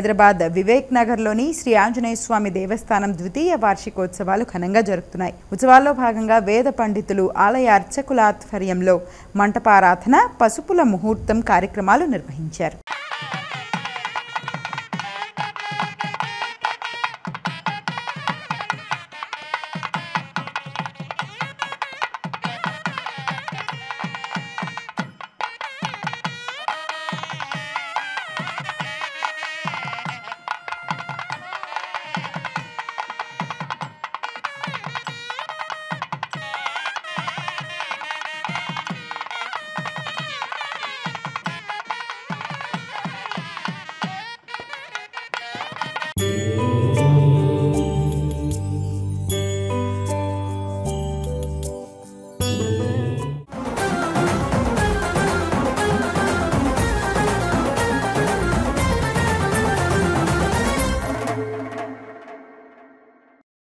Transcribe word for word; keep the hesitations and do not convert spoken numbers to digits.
హైదరాబాద్ వివేక్ నగర్లోని శ్రీ ఆంజనేయ స్వామి దేవస్థానం ద్వితీయ వార్షికోత్సవాలు ఘనంగా జరుగుతున్నాయి. ఉత్సవాల్లో భాగంగా వేద పండితులు, ఆలయ అర్చకుల ఆధ్వర్యంలో మంటపారాధన, పసుపుల ముహూర్తం కార్యక్రమాలు నిర్వహించారు.